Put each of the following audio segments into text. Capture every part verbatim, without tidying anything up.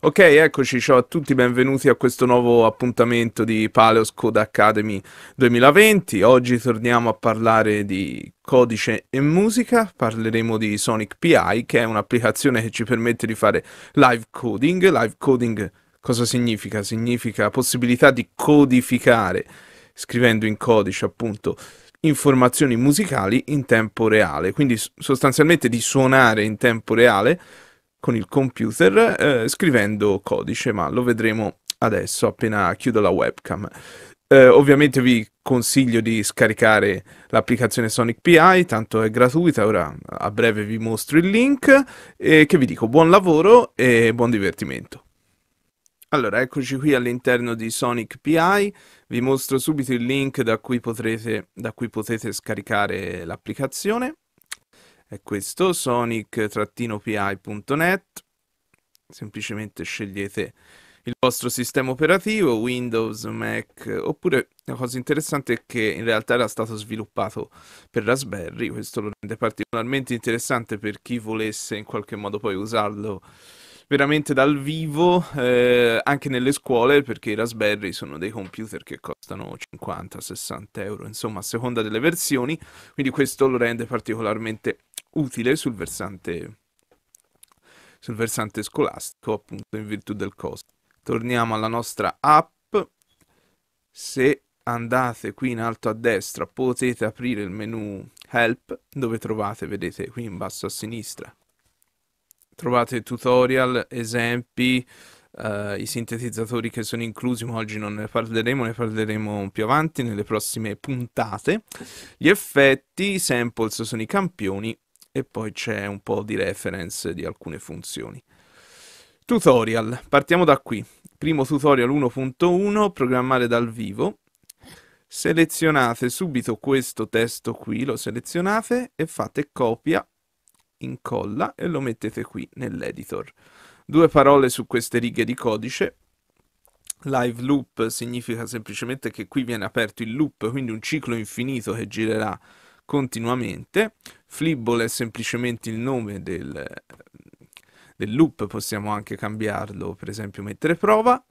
Ok, eccoci, ciao a tutti, benvenuti a questo nuovo appuntamento di Paleos Code Academy duemilaventi. Oggi torniamo a parlare di codice e musica, parleremo di Sonic P I, che è un'applicazione che ci permette di fare live coding. Live coding cosa significa? Significa possibilità di codificare, scrivendo in codice appunto, informazioni musicali in tempo reale, quindi sostanzialmente di suonare in tempo reale con il computer eh, scrivendo codice, ma lo vedremo adesso appena chiudo la webcam. Eh, ovviamente vi consiglio di scaricare l'applicazione Sonic P I, tanto è gratuita, ora a breve vi mostro il link e che vi dico buon lavoro e buon divertimento. Allora, eccoci qui all'interno di Sonic P I, vi mostro subito il link da cui potrete, da cui potete scaricare l'applicazione. È questo, sonic P I punto net. Semplicemente scegliete il vostro sistema operativo, Windows, Mac, oppure la cosa interessante è che in realtà era stato sviluppato per Raspberry, questo lo rende particolarmente interessante per chi volesse in qualche modo poi usarlo veramente dal vivo, eh, anche nelle scuole, perché i Raspberry sono dei computer che costano cinquanta sessanta euro, insomma a seconda delle versioni, quindi questo lo rende particolarmente utile sul versante sul versante scolastico, appunto in virtù del costo. Torniamo alla nostra app. Se andate qui in alto a destra potete aprire il menu Help, dove trovate, vedete qui in basso a sinistra, trovate tutorial, esempi, uh, i sintetizzatori che sono inclusi, ma oggi non ne parleremo, ne parleremo più avanti nelle prossime puntate. Gli effetti, i samples sono i campioni, e poi c'è un po' di reference di alcune funzioni. Tutorial, partiamo da qui. Primo tutorial uno punto uno, programmare dal vivo. Selezionate subito questo testo qui, lo selezionate e fate copia, incolla e lo mettete qui nell'editor. Due parole su queste righe di codice. Live loop significa semplicemente che qui viene aperto il loop, quindi un ciclo infinito che girerà continuamente. Flibble è semplicemente il nome del, del loop, possiamo anche cambiarlo, per esempio mettere prova,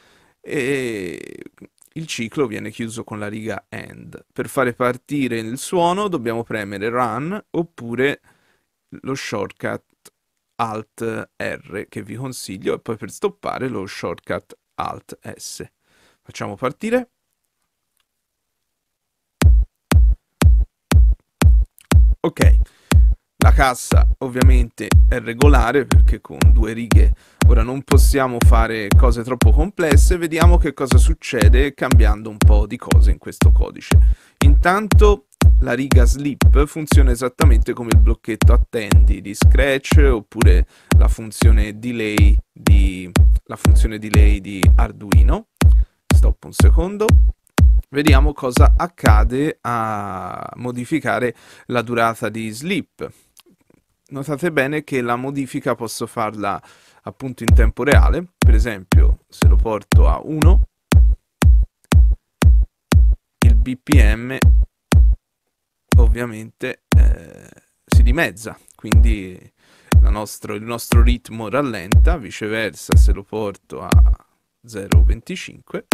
e il ciclo viene chiuso con la riga end. Per fare partire il suono dobbiamo premere run oppure lo shortcut alt R che vi consiglio, e poi per stoppare lo shortcut alt S. Facciamo partire. Ok, la cassa ovviamente è regolare perché con due righe ora non possiamo fare cose troppo complesse. Vediamo che cosa succede cambiando un po' di cose in questo codice. Intanto la riga sleep funziona esattamente come il blocchetto attendi di Scratch oppure la funzione delay di, la funzione delay di Arduino. Stop un secondo. Vediamo cosa accade a modificare la durata di sleep. Notate bene che la modifica posso farla appunto in tempo reale. Per esempio, se lo porto a uno, il B P M ovviamente eh, si dimezza, quindi la nostro, il nostro ritmo rallenta. Viceversa, se lo porto a zero virgola venticinque,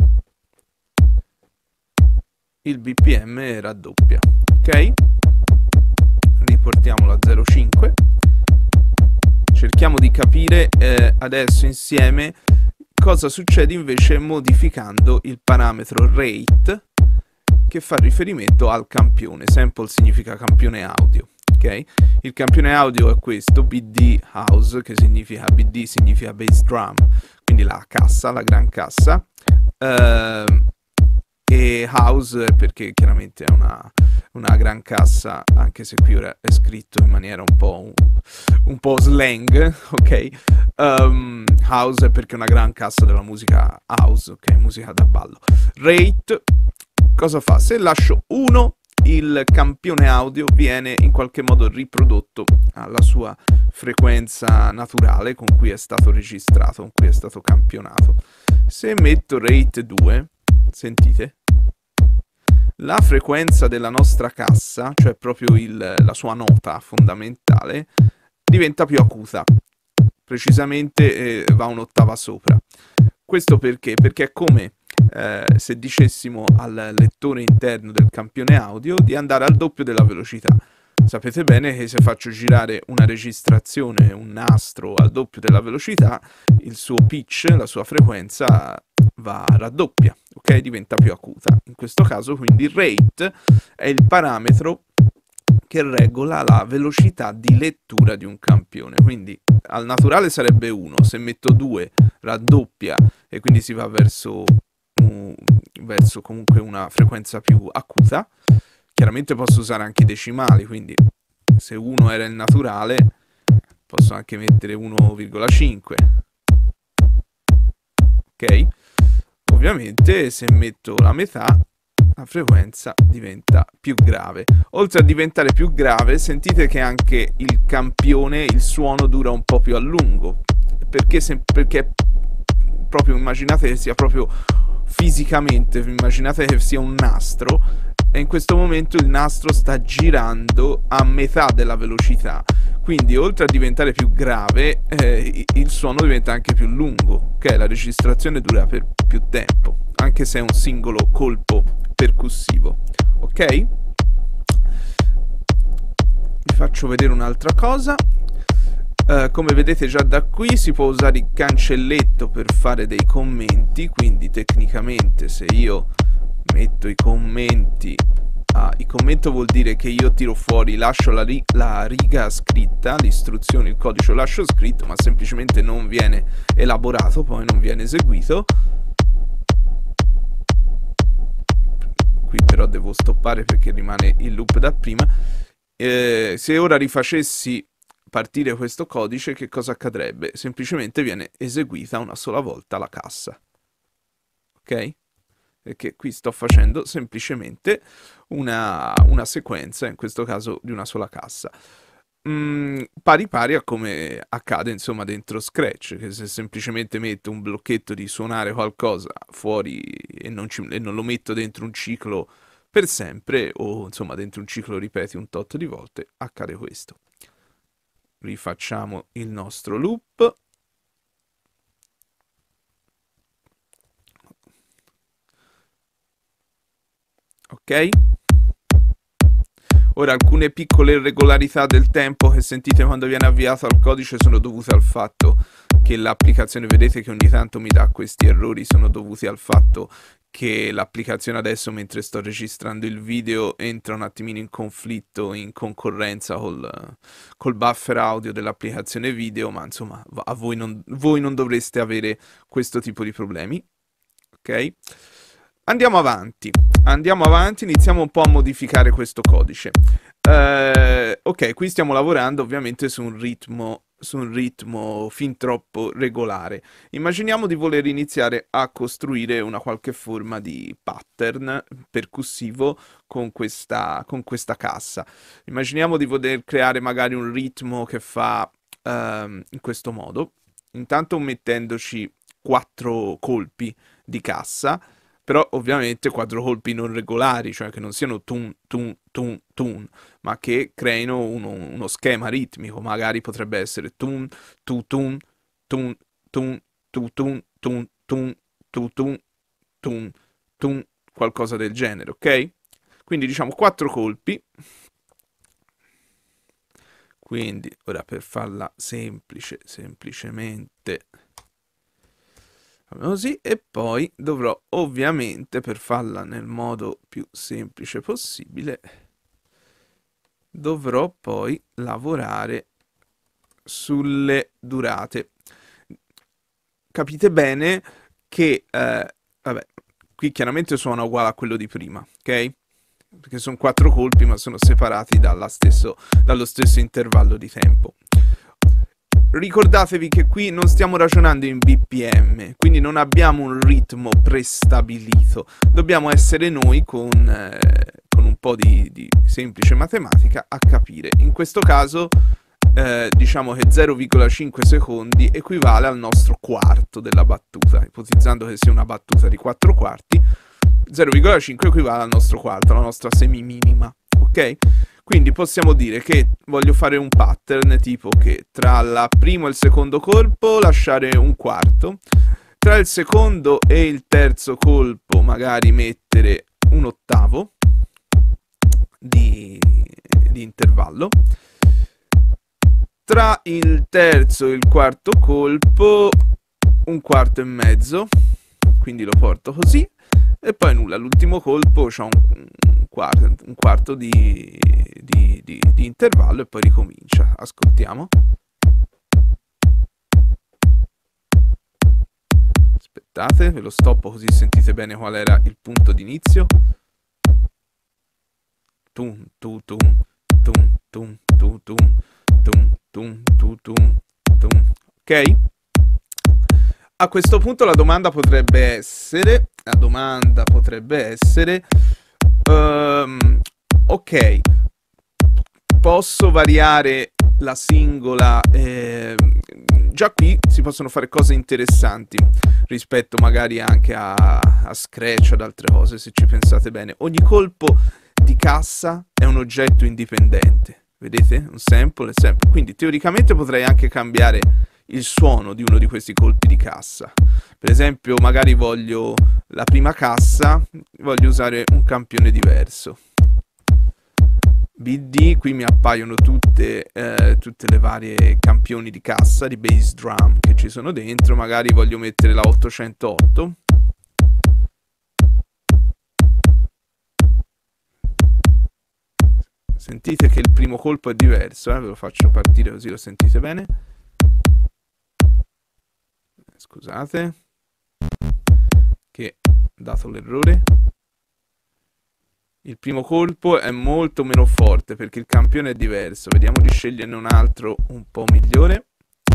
il B P M raddoppia. Ok, riportiamolo a zero virgola cinque. Cerchiamo di capire eh, adesso insieme cosa succede invece modificando il parametro rate, che fa riferimento al campione. Sample significa campione audio. Okay? Il campione audio è questo, B D house, che significa B D significa bass drum, quindi la cassa, la gran cassa. Uh, e house perché chiaramente è una, una gran cassa, anche se qui ora è scritto in maniera un po', un, un po' slang, ok? Um, house è perché è una gran cassa della musica house, ok? Musica da ballo. Rate, cosa fa? Se lascio uno, il campione audio viene in qualche modo riprodotto alla sua frequenza naturale con cui è stato registrato, con cui è stato campionato. Se metto rate due, sentite? La frequenza della nostra cassa, cioè proprio il, la sua nota fondamentale, diventa più acuta. precisamente eh, va un'ottava sopra. Questo perché? Perché è come eh, se dicessimo al lettore interno del campione audio di andare al doppio della velocità. Sapete bene che se faccio girare una registrazione, un nastro al doppio della velocità, il suo pitch, la sua frequenza va a raddoppia, ok? Diventa più acuta. In questo caso quindi il rate è il parametro che regola la velocità di lettura di un campione. Quindi al naturale sarebbe uno, se metto due raddoppia e quindi si va verso, uh, verso comunque una frequenza più acuta. Chiaramente posso usare anche i decimali, quindi se uno era il naturale posso anche mettere uno virgola cinque. Ok? Ovviamente se metto la metà la frequenza diventa più grave. Oltre a diventare più grave, sentite che anche il campione, il suono dura un po' più a lungo. Perché, se, perché proprio immaginate che sia proprio fisicamente, immaginate che sia un nastro e in questo momento il nastro sta girando a metà della velocità. Quindi oltre a diventare più grave, eh, il suono diventa anche più lungo, ok? La registrazione dura per più tempo, anche se è un singolo colpo percussivo, ok? Vi faccio vedere un'altra cosa. Uh, come vedete già da qui si può usare il cancelletto per fare dei commenti, quindi tecnicamente se io metto i commenti, ah, il commento vuol dire che io tiro fuori, lascio la, ri la riga scritta, l'istruzione, il codice lo lascio scritto, ma semplicemente non viene elaborato, poi non viene eseguito. Qui però devo stoppare perché rimane il loop da prima. Eh, se ora rifacessi partire questo codice, che cosa accadrebbe? Semplicemente viene eseguita una sola volta la cassa. Ok? Perché qui sto facendo semplicemente una, una sequenza, in questo caso di una sola cassa. Mm, pari pari a come accade insomma dentro Scratch, che se semplicemente metto un blocchetto di suonare qualcosa fuori e non, ci, e non lo metto dentro un ciclo per sempre, o insomma dentro un ciclo ripeti un tot di volte, accade questo. Rifacciamo il nostro loop. Ok? Ora alcune piccole irregolarità del tempo che sentite quando viene avviato al codice sono dovute al fatto che l'applicazione, vedete che ogni tanto mi dà questi errori, sono dovuti al fatto che l'applicazione adesso, mentre sto registrando il video, entra un attimino in conflitto, in concorrenza col, col buffer audio dell'applicazione video, ma insomma a voi non, voi non dovreste avere questo tipo di problemi, ok? Andiamo avanti, andiamo avanti, iniziamo un po' a modificare questo codice. Eh, ok, qui stiamo lavorando ovviamente su un ritmo, su un ritmo fin troppo regolare. Immaginiamo di voler iniziare a costruire una qualche forma di pattern percussivo con questa, con questa cassa. Immaginiamo di voler creare magari un ritmo che fa ehm, in questo modo, intanto mettendoci quattro colpi di cassa, però ovviamente quattro colpi non regolari, cioè che non siano tun, tun, tun, tun, ma che creino uno, uno schema ritmico. Magari potrebbe essere tun, tu, tun, tun, tun, tu, tun, tun, tun, tu, tun, tun, tun, qualcosa del genere, ok? Quindi diciamo quattro colpi. Quindi ora per farla semplice, semplicemente così, e poi dovrò ovviamente, per farla nel modo più semplice possibile, dovrò poi lavorare sulle durate. Capite bene che eh, vabbè, qui chiaramente suona uguale a quello di prima, ok? Perché sono quattro colpi ma sono separati dalla stesso, dallo stesso intervallo di tempo. Ricordatevi che qui non stiamo ragionando in B P M, quindi non abbiamo un ritmo prestabilito. Dobbiamo essere noi con, eh, con un po' di, di semplice matematica a capire. In questo caso eh, diciamo che zero virgola cinque secondi equivale al nostro quarto della battuta. Ipotizzando che sia una battuta di quattro quarti, zero virgola cinque equivale al nostro quarto, alla nostra semiminima, ok? Quindi possiamo dire che voglio fare un pattern tipo che tra il primo e il secondo colpo lasciare un quarto, tra il secondo e il terzo colpo magari mettere un ottavo di, di intervallo, tra il terzo e il quarto colpo un quarto e mezzo, quindi lo porto così, e poi nulla, l'ultimo colpo c'ho un, un, quarto, un quarto di, di, di, di intervallo e poi ricomincia. Ascoltiamo. Aspettate, ve lo stoppo così sentite bene qual era il punto d'inizio. Tum tum tum tum tum tum tum tum tum tum tum tum. Ok? A questo punto la domanda potrebbe essere, la domanda potrebbe essere, um, ok, posso variare la singola, eh, già qui si possono fare cose interessanti rispetto magari anche a, a Scratch, ad altre cose, se ci pensate bene. Ogni colpo di cassa è un oggetto indipendente, vedete? Un sample è sample, quindi teoricamente potrei anche cambiare il suono di uno di questi colpi di cassa. Per esempio, magari voglio la prima cassa, voglio usare un campione diverso. B D, qui mi appaiono tutte, eh, tutte le varie campioni di cassa, di bass drum che ci sono dentro. Magari voglio mettere la ottocentotto. Sentite che il primo colpo è diverso, eh? Ve lo faccio partire così lo sentite bene. Scusate, che ho dato l'errore. Il primo colpo è molto meno forte perché il campione è diverso. Vediamo di sceglierne un altro un po' migliore.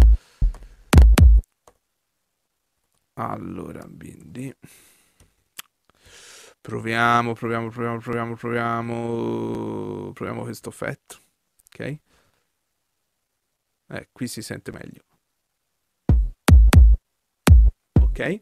Allora, quindi proviamo, proviamo, proviamo, proviamo, proviamo, proviamo questo effetto. Ok? Eh, qui si sente meglio. Ok?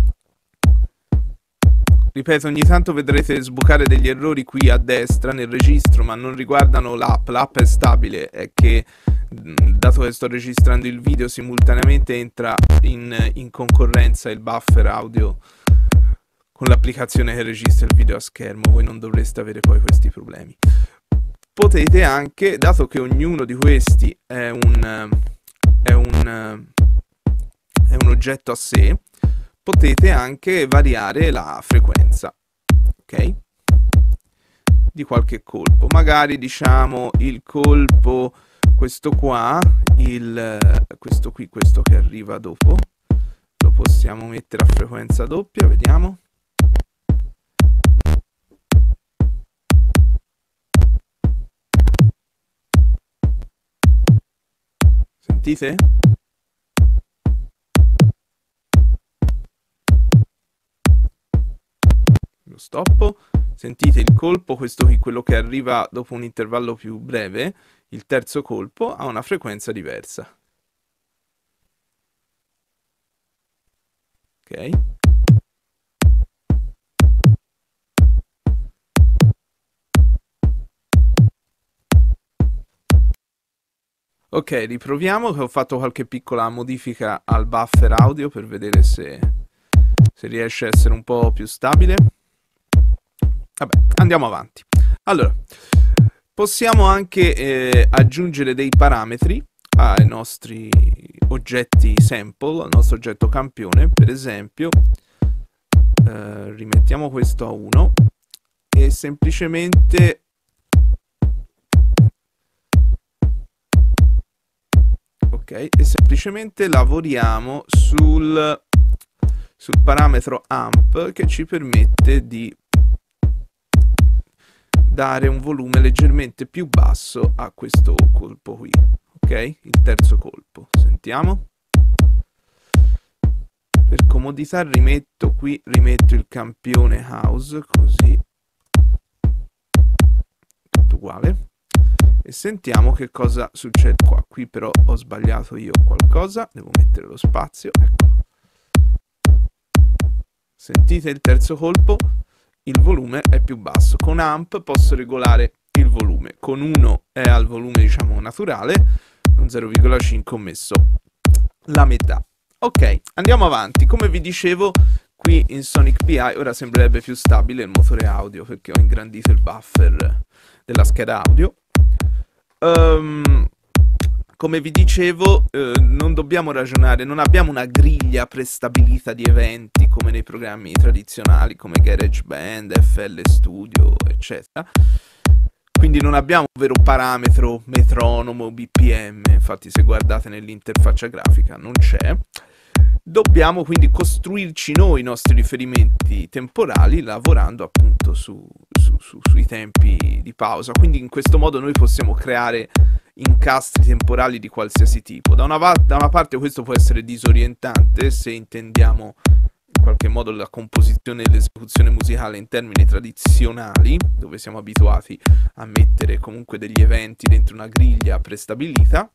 Ripeto, ogni tanto vedrete sbucare degli errori qui a destra nel registro, ma non riguardano l'app. L'app è stabile, è che dato che sto registrando il video simultaneamente entra in, in concorrenza il buffer audio con l'applicazione che registra il video a schermo. Voi non dovreste avere poi questi problemi. Potete anche, dato che ognuno di questi è un, è un, è un oggetto a sé, potete anche variare la frequenza, ok? Di qualche colpo. Magari diciamo il colpo, questo qua, il, questo qui, questo che arriva dopo, lo possiamo mettere a frequenza doppia, vediamo. Sentite? Lo stoppo, sentite il colpo, questo qui, quello che arriva dopo un intervallo più breve, il terzo colpo ha una frequenza diversa. Ok? Ok, riproviamo, che ho fatto qualche piccola modifica al buffer audio per vedere se, se riesce a essere un po' più stabile. Vabbè, andiamo avanti. Allora, possiamo anche eh, aggiungere dei parametri ai nostri oggetti sample, al nostro oggetto campione. Per esempio, eh, rimettiamo questo a uno e semplicemente ok, e semplicemente lavoriamo sul, sul parametro amp che ci permette di dare un volume leggermente più basso a questo colpo qui, ok? Il terzo colpo, sentiamo. Per comodità rimetto qui, rimetto il campione house, così tutto uguale. E sentiamo che cosa succede qua. Qui però ho sbagliato io qualcosa, devo mettere lo spazio, eccolo. Sentite il terzo colpo? Il volume è più basso. Con amp posso regolare il volume. Con uno è al volume, diciamo, naturale, con zero virgola cinque ho messo la metà. Ok, andiamo avanti. Come vi dicevo, qui in Sonic P I ora sembrerebbe più stabile il motore audio perché ho ingrandito il buffer della scheda audio. Um, come vi dicevo, eh, non dobbiamo ragionare, non abbiamo una griglia prestabilita di eventi come nei programmi tradizionali come GarageBand, F L Studio, eccetera. Quindi non abbiamo un vero parametro metronomo, B P M, infatti se guardate nell'interfaccia grafica non c'è. Dobbiamo quindi costruirci noi i nostri riferimenti temporali lavorando appunto su, su, su, sui tempi di pausa. Quindi in questo modo noi possiamo creare incastri temporali di qualsiasi tipo. Da una, da una parte questo può essere disorientante se intendiamo in qualche modo la composizione e l'esecuzione musicale in termini tradizionali, dove siamo abituati a mettere comunque degli eventi dentro una griglia prestabilita.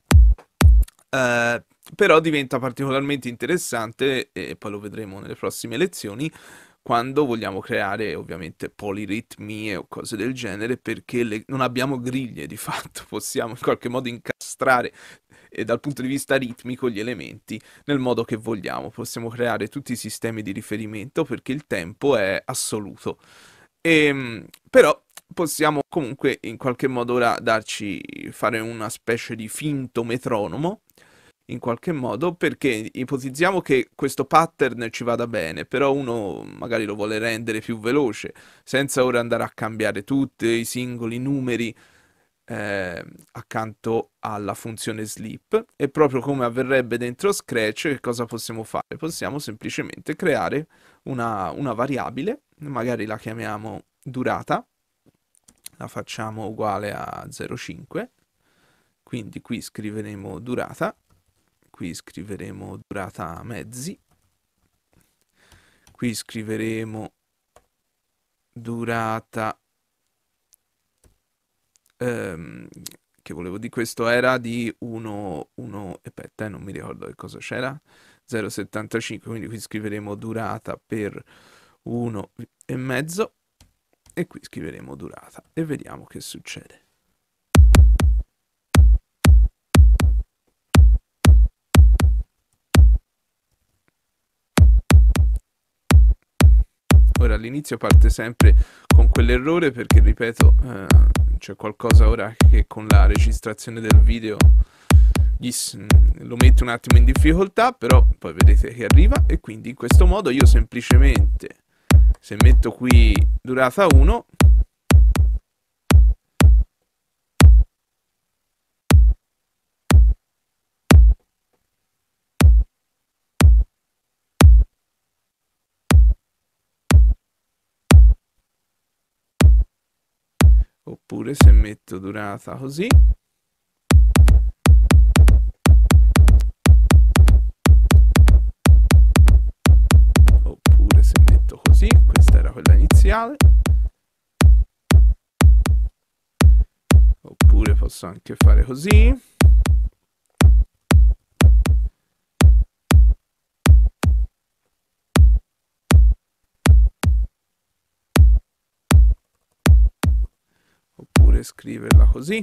Uh, però diventa particolarmente interessante, e poi lo vedremo nelle prossime lezioni, quando vogliamo creare ovviamente poliritmie o cose del genere, perché le, non abbiamo griglie di fatto, possiamo in qualche modo incastrare e dal punto di vista ritmico gli elementi nel modo che vogliamo, possiamo creare tutti i sistemi di riferimento perché il tempo è assoluto. E, però possiamo comunque in qualche modo ora darci, fare una specie di finto metronomo in qualche modo, perché ipotizziamo che questo pattern ci vada bene, però uno magari lo vuole rendere più veloce, senza ora andare a cambiare tutti i singoli numeri eh, accanto alla funzione sleep, e proprio come avverrebbe dentro Scratch, che cosa possiamo fare? Possiamo semplicemente creare una, una variabile, magari la chiamiamo durata, la facciamo uguale a zero virgola cinque, quindi qui scriveremo durata, qui scriveremo durata mezzi, qui scriveremo durata, ehm, che volevo di questo era di uno, uno, aspetta, eh, non mi ricordo che cosa c'era, zero virgola settantacinque, quindi qui scriveremo durata per uno e mezzo e qui scriveremo durata e vediamo che succede. Ora all'inizio parte sempre con quell'errore perché, ripeto, eh, c'è qualcosa ora che con la registrazione del video gli, lo mette un attimo in difficoltà, però poi vedete che arriva, e quindi in questo modo io semplicemente, se metto qui durata uno, oppure se metto durata così, oppure se metto così, questa era quella iniziale, oppure posso anche fare così, oppure scriverla così.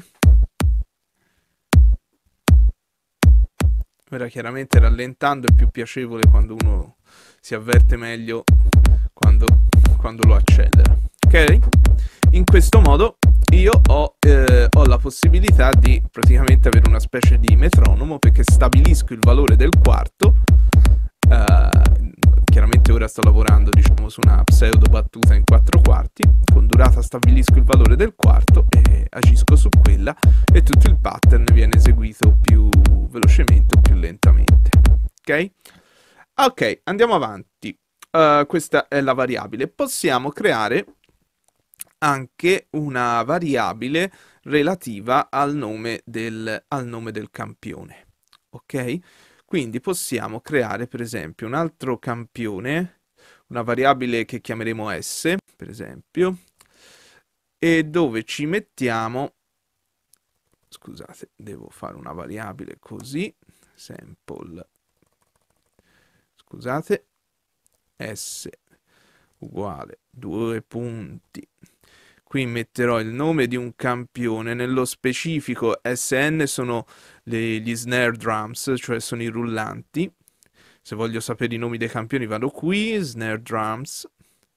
Ora chiaramente rallentando è più piacevole quando uno si avverte meglio quando, quando lo accelera, ok? In questo modo io ho, eh, ho la possibilità di praticamente avere una specie di metronomo, perché stabilisco il valore del quarto. Uh, chiaramente ora sto lavorando, diciamo, su una pseudo battuta in quattro quarti, con durata stabilisco il valore del quarto e agisco su quella, e tutto il pattern viene eseguito più velocemente o più lentamente, ok? Ok, andiamo avanti. Uh, questa è la variabile. Possiamo creare anche una variabile relativa al nome del, al nome del campione, ok? Quindi possiamo creare per esempio un altro campione, una variabile che chiameremo S, per esempio, e dove ci mettiamo, scusate, devo fare una variabile così, sample, scusate, S uguale due punti, Qui metterò il nome di un campione, nello specifico S N sono le, gli snare drums, cioè sono i rullanti. Se voglio sapere i nomi dei campioni vado qui, snare drums.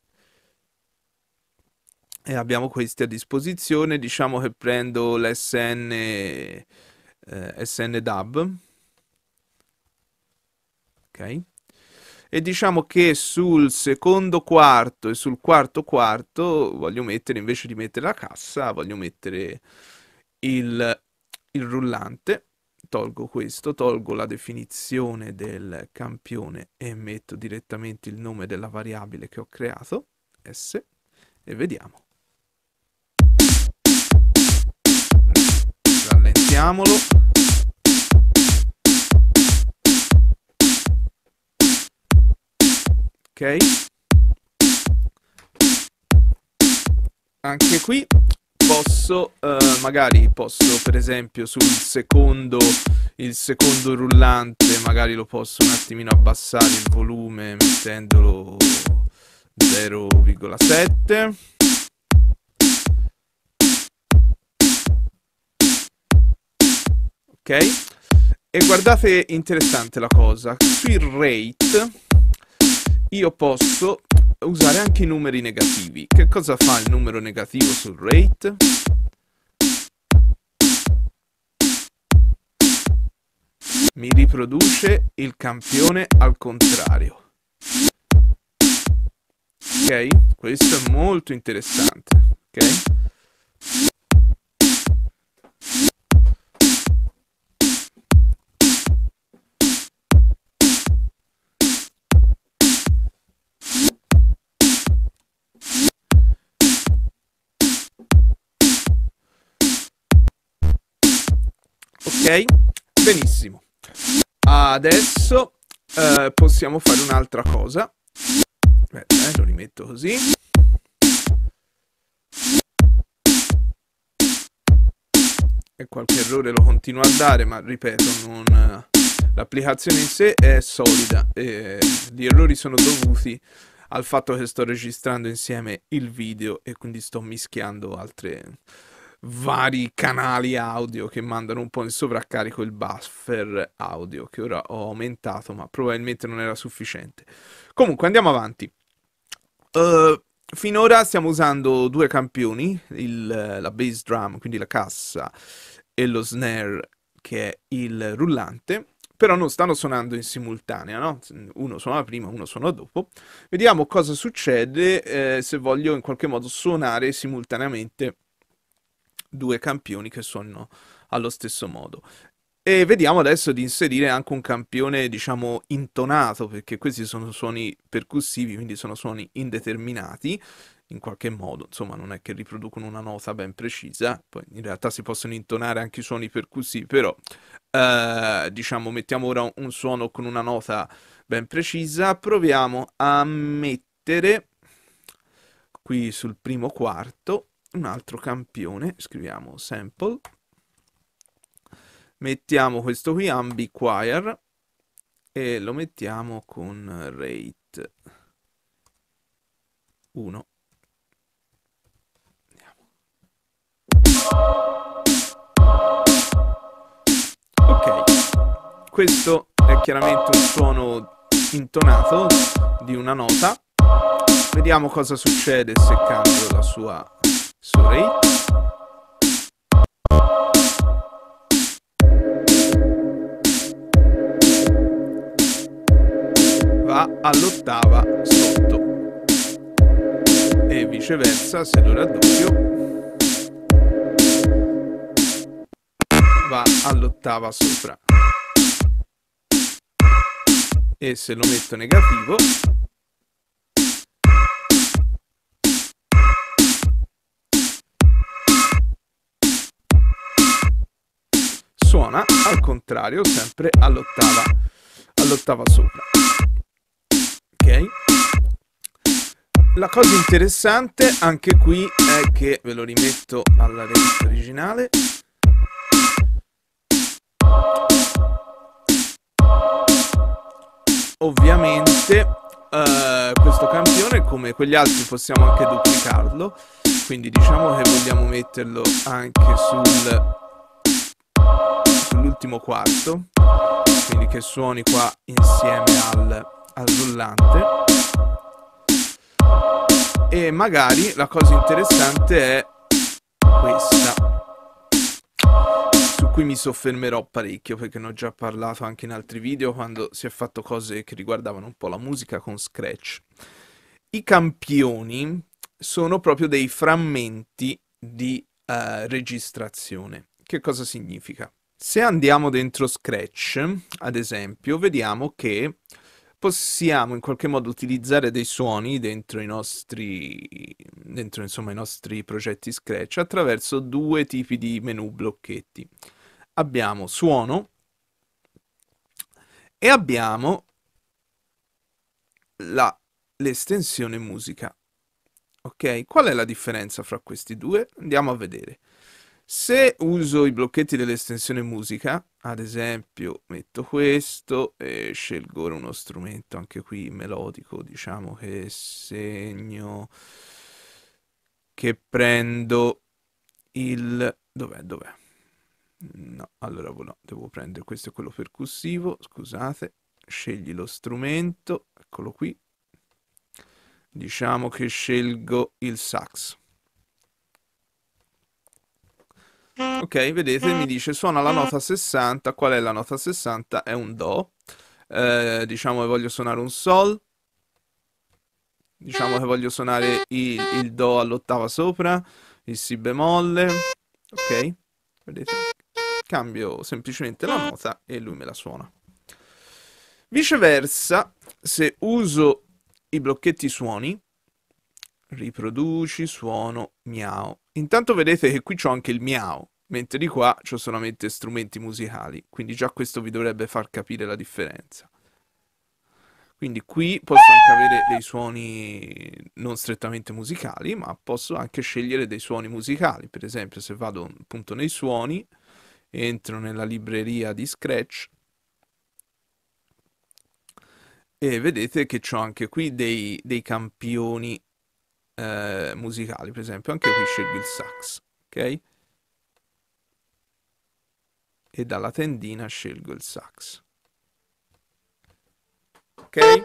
E abbiamo questi a disposizione, diciamo che prendo l'S N, eh, S N Dub. Ok. E diciamo che sul secondo quarto e sul quarto quarto voglio mettere, invece di mettere la cassa, voglio mettere il, il rullante. Tolgo questo, tolgo la definizione del campione e metto direttamente il nome della variabile che ho creato, S, e vediamo. Rallentiamolo. Ok, anche qui posso, eh, magari posso per esempio sul secondo, il secondo rullante, magari lo posso un attimino abbassare il volume mettendolo zero virgola sette. Ok, e guardate, interessante la cosa, sui rate io posso usare anche i numeri negativi. Che cosa fa il numero negativo sul rate? Mi riproduce il campione al contrario. Ok? Questo è molto interessante. Ok? Ok, benissimo. Adesso eh, possiamo fare un'altra cosa. Aspetta, eh, lo rimetto così. E qualche errore lo continuo a dare, ma ripeto, non... l'applicazione in sé è solida e gli errori sono dovuti al fatto che sto registrando insieme il video e quindi sto mischiando altre... vari canali audio che mandano un po' in sovraccarico il buffer audio, che ora ho aumentato ma probabilmente non era sufficiente. Comunque andiamo avanti. Uh, finora stiamo usando due campioni, il, la bass drum, quindi la cassa, e lo snare che è il rullante, però non stanno suonando in simultanea, no? Uno suona prima, uno suona dopo. Vediamo cosa succede eh, se voglio in qualche modo suonare simultaneamente due campioni che suonano allo stesso modo. E vediamo adesso di inserire anche un campione, diciamo, intonato, perché questi sono suoni percussivi, quindi sono suoni indeterminati, in qualche modo, insomma, non è che riproducono una nota ben precisa, poi in realtà si possono intonare anche i suoni percussivi, però, eh, diciamo, mettiamo ora un suono con una nota ben precisa, proviamo a mettere qui sul primo quarto un altro campione, scriviamo sample, mettiamo questo qui, ambichoir, e lo mettiamo con rate uno. Ok, questo è chiaramente un suono intonato di una nota. Vediamo cosa succede se cambio la sua su rate. Va all'ottava sotto e viceversa, se lo raddoppio va all'ottava sopra, e se lo metto negativo suona al contrario, sempre all'ottava all'ottava sopra. Ok, la cosa interessante anche qui è che, ve lo rimetto alla rate originale, ovviamente eh, questo campione, come quegli altri, possiamo anche duplicarlo. Quindi diciamo che vogliamo metterlo anche sul sull'ultimo quarto, quindi che suoni qua insieme al, al rullante. E magari la cosa interessante è questa, su cui mi soffermerò parecchio perché ne ho già parlato anche in altri video quando si è fatto cose che riguardavano un po' la musica con Scratch. I campioni sono proprio dei frammenti di uh, registrazione. Che cosa significa? Se andiamo dentro Scratch, ad esempio, vediamo che possiamo in qualche modo utilizzare dei suoni dentro i nostri, dentro, insomma, i nostri progetti Scratch attraverso due tipi di menu blocchetti. Abbiamo suono e abbiamo la, l'estensione musica. Ok? Qual è la differenza fra questi due? Andiamo a vedere. Se uso i blocchetti dell'estensione musica, ad esempio metto questo e scelgo ora uno strumento anche qui melodico, diciamo che segno, che prendo il... dov'è, dov'è? No, allora no, devo prendere questo è quello percussivo, scusate, scegli lo strumento, eccolo qui, diciamo che scelgo il sax. Ok, vedete, mi dice suona la nota sessanta. Qual è la nota sessanta? È un Do. Eh, diciamo che voglio suonare un Sol. Diciamo che voglio suonare il, il Do all'ottava sopra, il Si bemolle. Ok, vedete? Cambio semplicemente la nota e lui me la suona. Viceversa, se uso i blocchetti suoni, riproduci, suono, miau. Intanto vedete che qui c'ho anche il miau, mentre di qua c'ho solamente strumenti musicali, quindi già questo vi dovrebbe far capire la differenza. Quindi qui posso anche avere dei suoni non strettamente musicali, ma posso anche scegliere dei suoni musicali. Per esempio, se vado appunto nei suoni, entro nella libreria di Scratch e vedete che c'ho anche qui dei, dei campioni eh, musicali. Per esempio, anche qui scelgo il sax, ok? E dalla tendina scelgo il sax. Ok?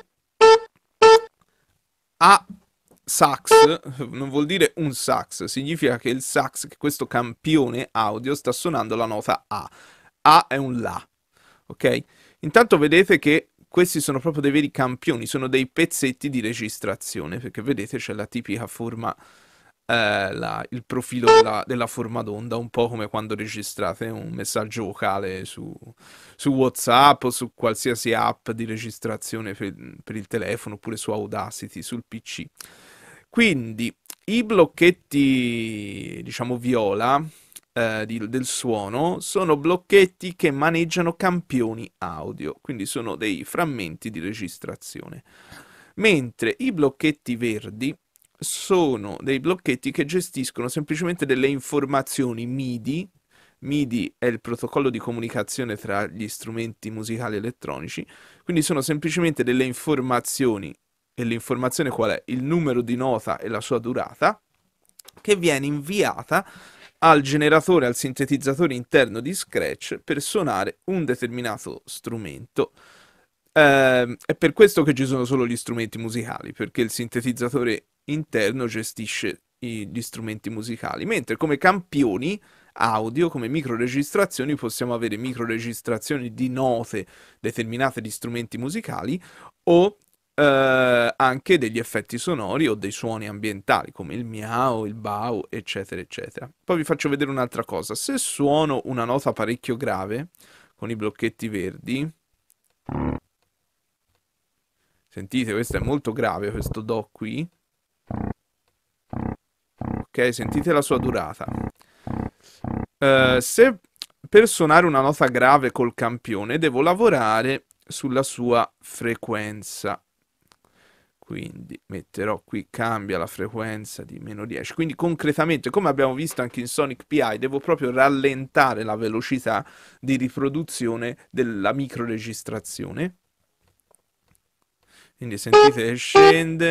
A sax non vuol dire un sax, significa che il sax, che questo campione audio sta suonando la nota A. A è un La, ok? Intanto vedete che questi sono proprio dei veri campioni, sono dei pezzetti di registrazione, perché vedete c'è la tipica forma, eh, la, il profilo della, della forma d'onda, un po' come quando registrate un messaggio vocale su, su WhatsApp o su qualsiasi app di registrazione per, per il telefono, oppure su Audacity, sul P C. Quindi i blocchetti, diciamo viola, eh, di, del suono sono blocchetti che maneggiano campioni audio, quindi sono dei frammenti di registrazione. Mentre i blocchetti verdi sono dei blocchetti che gestiscono semplicemente delle informazioni MIDI. MIDI è il protocollo di comunicazione tra gli strumenti musicali elettronici, quindi sono semplicemente delle informazioni, e l'informazione qual è? Il numero di nota e la sua durata, che viene inviata al generatore, al sintetizzatore interno di Scratch per suonare un determinato strumento. Eh, è per questo che ci sono solo gli strumenti musicali, perché il sintetizzatore interno gestisce i, gli strumenti musicali, mentre come campioni audio, come microregistrazioni, possiamo avere microregistrazioni di note determinate di strumenti musicali o eh, anche degli effetti sonori o dei suoni ambientali come il miau, il bau, eccetera, eccetera. Poi vi faccio vedere un'altra cosa. Se suono una nota parecchio grave con i blocchetti verdi, sentite, questo è molto grave, questo Do qui. Ok, sentite la sua durata. Uh, se per suonare una nota grave col campione devo lavorare sulla sua frequenza. Quindi metterò qui, cambia la frequenza di meno dieci. Quindi concretamente, come abbiamo visto anche in Sonic P I, devo proprio rallentare la velocità di riproduzione della microregistrazione. Quindi sentite che scende.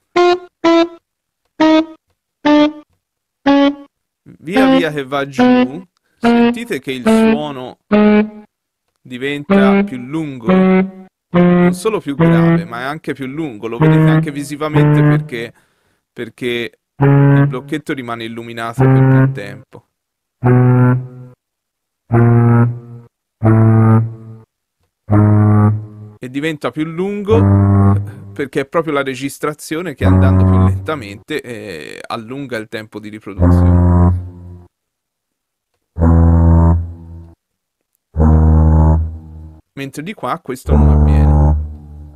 Via via che va giù, sentite che il suono diventa più lungo, non solo più grave, ma è anche più lungo. Lo vedete anche visivamente perché, perché il blocchetto rimane illuminato per più tempo. E diventa più lungo perché è proprio la registrazione che, andando più lentamente, eh, allunga il tempo di riproduzione. Mentre di qua questo non avviene.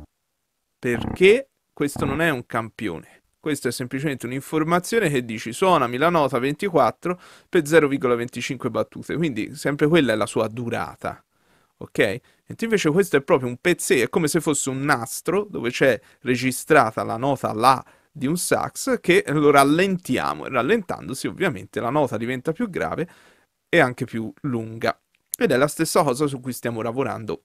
Perché questo non è un campione. Questo è semplicemente un'informazione che dici suonami la nota ventiquattro per zero virgola venticinque battute. Quindi sempre quella è la sua durata. Ok? Mentre invece questo è proprio un pezzetto, è come se fosse un nastro dove c'è registrata la nota La di un sax che lo rallentiamo e rallentandosi ovviamente la nota diventa più grave e anche più lunga. Ed è la stessa cosa su cui stiamo lavorando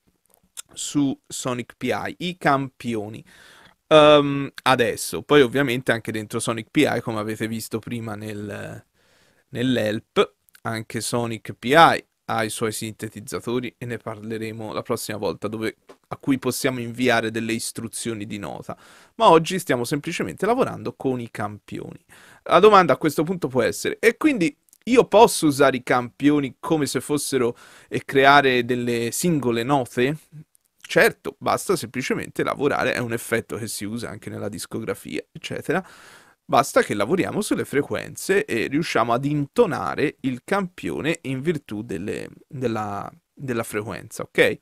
su Sonic P I, i campioni. Um, adesso, poi ovviamente anche dentro Sonic P I, come avete visto prima nel, nell'help, anche Sonic P I ha i suoi sintetizzatori e ne parleremo la prossima volta, dove, a cui possiamo inviare delle istruzioni di nota. Ma oggi stiamo semplicemente lavorando con i campioni. La domanda a questo punto può essere, e quindi io posso usare i campioni come se fossero e creare delle singole note? Certo, basta semplicemente lavorare, è un effetto che si usa anche nella discografia, eccetera. Basta che lavoriamo sulle frequenze e riusciamo ad intonare il campione in virtù delle- della, della frequenza, ok?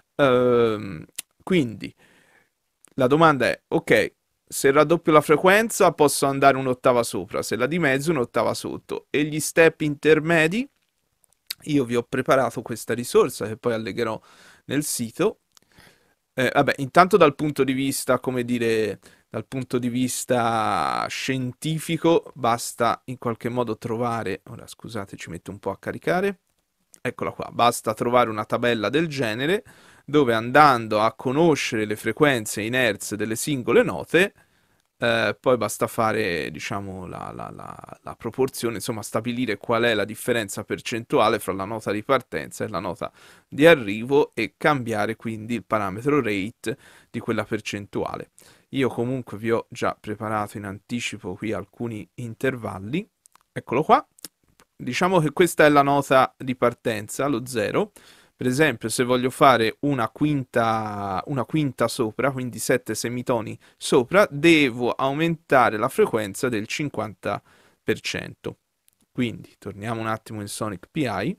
Ehm, quindi la domanda è, ok, se raddoppio la frequenza posso andare un'ottava sopra, se la dimezzo un'ottava sotto. E gli step intermedi? Io vi ho preparato questa risorsa che poi allegherò nel sito. Eh, vabbè, intanto dal punto di vista, come dire, dal punto di vista scientifico, basta in qualche modo trovare, ora scusate, ci metto un po' a caricare, eccola qua, basta trovare una tabella del genere dove, andando a conoscere le frequenze in hertz delle singole note, eh, poi basta fare, diciamo, la, la, la, la proporzione, insomma, stabilire qual è la differenza percentuale fra la nota di partenza e la nota di arrivo e cambiare quindi il parametro rate di quella percentuale. Io comunque vi ho già preparato in anticipo qui alcuni intervalli. Eccolo qua. Diciamo che questa è la nota di partenza, lo zero. Per esempio, se voglio fare una quinta, una quinta sopra, quindi sette semitoni sopra, devo aumentare la frequenza del cinquanta per cento. Quindi, torniamo un attimo in Sonic P I.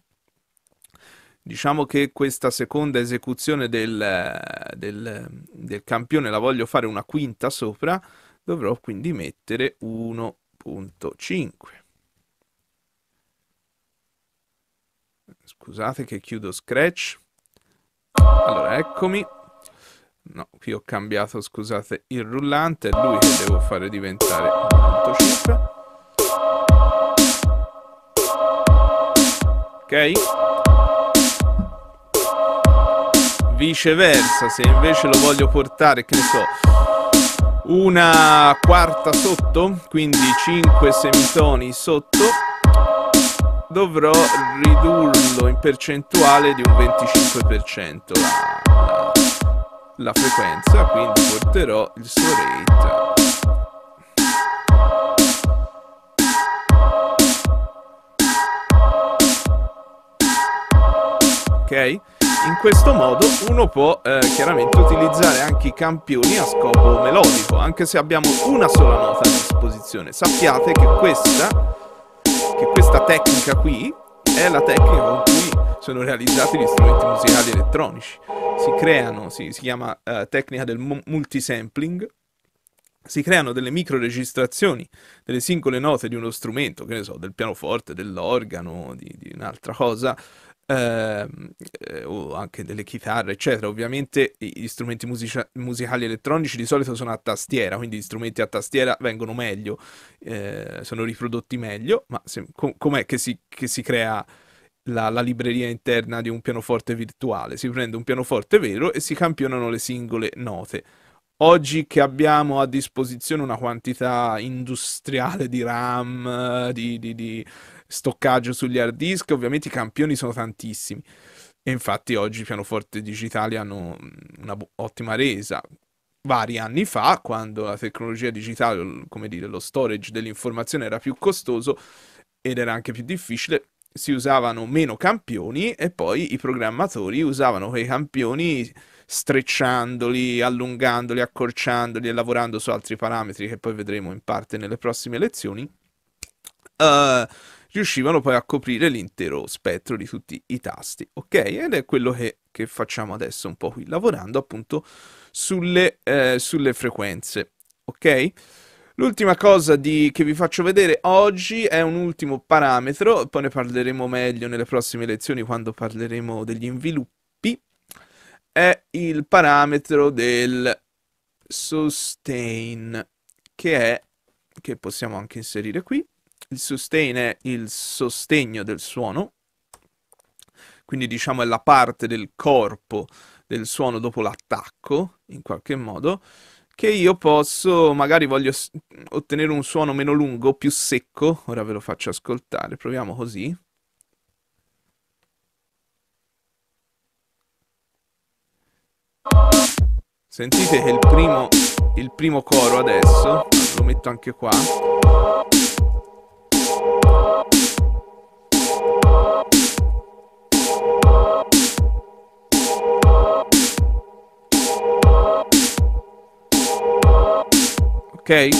Diciamo che questa seconda esecuzione del, del, del campione la voglio fare una quinta sopra, dovrò quindi mettere uno virgola cinque. Scusate che chiudo Scratch. Allora, eccomi. No, qui ho cambiato, scusate, il rullante. È lui che devo fare diventare uno virgola cinque. Ok? Viceversa, se invece lo voglio portare, che ne so, una quarta sotto, quindi cinque semitoni sotto, dovrò ridurlo in percentuale di un venticinque per cento la, la, la frequenza, quindi porterò il suo rate ok? In questo modo uno può eh, chiaramente utilizzare anche i campioni a scopo melodico, anche se abbiamo una sola nota a disposizione. Sappiate che questa, che questa tecnica qui è la tecnica con cui sono realizzati gli strumenti musicali elettronici. Si creano, si, si chiama eh, tecnica del multisampling, si creano delle micro registrazioni delle singole note di uno strumento, che ne so, del pianoforte, dell'organo, di, di un'altra cosa, ehm, eh, o anche delle chitarre, eccetera. Ovviamente gli strumenti musica- musicali elettronici di solito sono a tastiera, quindi gli strumenti a tastiera vengono meglio, eh, sono riprodotti meglio, ma se, com- com'è che si, che si crea la, la libreria interna di un pianoforte virtuale? Si prende un pianoforte vero e si campionano le singole note. Oggi che abbiamo a disposizione una quantità industriale di RAM, di, di- di stoccaggio sugli hard disk, ovviamente i campioni sono tantissimi. E infatti oggi i pianoforti digitali hanno una bu- ottima resa. Vari anni fa, quando la tecnologia digitale, come dire, lo storage dell'informazione era più costoso ed era anche più difficile, si usavano meno campioni e poi i programmatori usavano quei campioni strecciandoli, allungandoli, accorciandoli e lavorando su altri parametri che poi vedremo in parte nelle prossime lezioni, eh, riuscivano poi a coprire l'intero spettro di tutti i tasti, ok? Ed è quello che, che facciamo adesso un po' qui, lavorando appunto sulle, eh, sulle frequenze, ok? L'ultima cosa di- che vi faccio vedere oggi è un ultimo parametro, poi ne parleremo meglio nelle prossime lezioni quando parleremo degli inviluppi, è il parametro del sustain, che è, che possiamo anche inserire qui. Il sustain è il sostegno del suono, quindi diciamo è la parte del corpo del suono dopo l'attacco, in qualche modo, che io posso, magari voglio ottenere un suono meno lungo, più secco, ora ve lo faccio ascoltare, proviamo così. Sentite che il primo, il primo coro adesso, lo metto anche qua. Ok?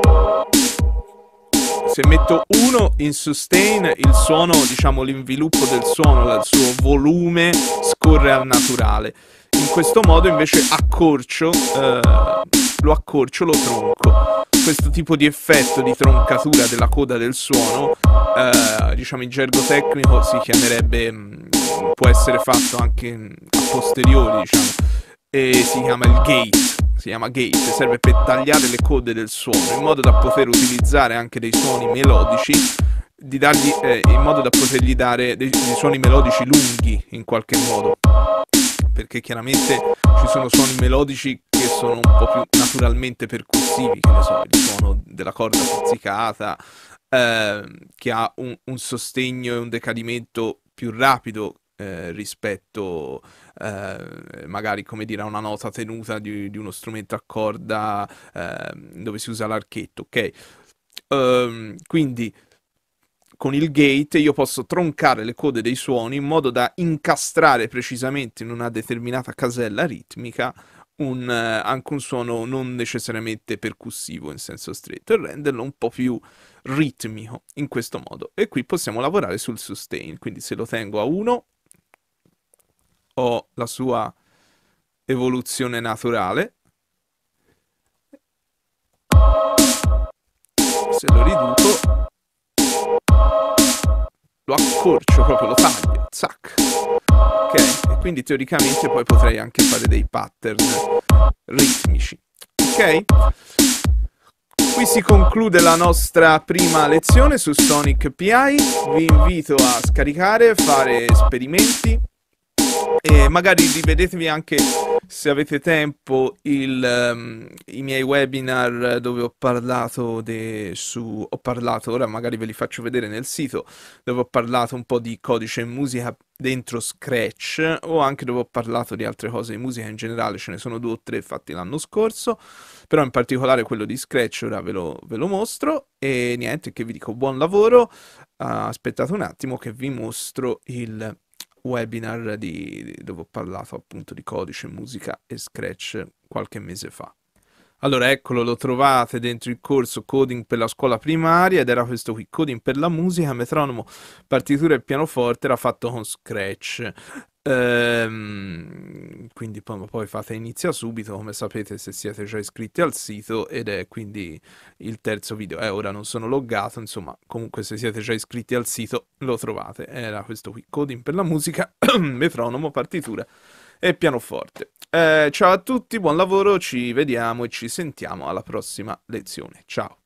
Se metto uno in sustain, il suono, diciamo l'inviluppo del suono, il suo volume scorre al naturale. In questo modo invece accorcio, eh, lo accorcio, lo tronco. Questo tipo di effetto di troncatura della coda del suono, eh, diciamo in gergo tecnico si chiamerebbe, può essere fatto anche a posteriori, diciamo, e si chiama il gate. Si chiama gate, serve per tagliare le code del suono in modo da poter utilizzare anche dei suoni melodici, di dargli, eh, in modo da potergli dare dei, dei suoni melodici lunghi in qualche modo, perché chiaramente ci sono suoni melodici che sono un po' più naturalmente percussivi, che ne so, il suono della corda pizzicata, eh, che ha un, un sostegno e un decadimento più rapido eh, rispetto eh, magari come dire a una nota tenuta di, di uno strumento a corda eh, dove si usa l'archetto, ok? Um, quindi con il gate io posso troncare le code dei suoni in modo da incastrare precisamente in una determinata casella ritmica un, eh, anche un suono non necessariamente percussivo in senso stretto e renderlo un po' più ritmico in questo modo. E qui possiamo lavorare sul sustain, quindi se lo tengo a uno ho la sua evoluzione naturale, se lo riduco lo accorcio, proprio lo taglio, zac, ok, e quindi teoricamente poi potrei anche fare dei pattern ritmici, ok? Qui si conclude la nostra prima lezione su Sonic P I, vi invito a scaricare, fare esperimenti e magari rivedetevi anche, se avete tempo, il, um, i miei webinar dove ho parlato de, su, ho parlato, ora magari ve li faccio vedere nel sito, dove ho parlato un po' di codice e musica dentro Scratch, o anche dove ho parlato di altre cose di musica in generale, ce ne sono due o tre fatti l'anno scorso, però in particolare quello di Scratch ora ve lo, ve lo mostro, e niente, che vi dico buon lavoro, uh, aspettate un attimo che vi mostro il webinar di, di- dove ho parlato appunto di codice, musica e Scratch qualche mese fa. Allora, eccolo, lo trovate dentro il corso Coding per la scuola primaria ed era questo qui, Coding per la musica, metronomo, partitura e pianoforte, era fatto con Scratch. Ehm, quindi poi, poi fate inizia subito, come sapete se siete già iscritti al sito, ed è quindi il terzo video. Eh, ora non sono loggato, insomma, comunque se siete già iscritti al sito lo trovate. Era questo qui, Coding per la musica, metronomo, partitura e pianoforte. Eh, ciao a tutti, buon lavoro, ci vediamo e ci sentiamo alla prossima lezione. Ciao!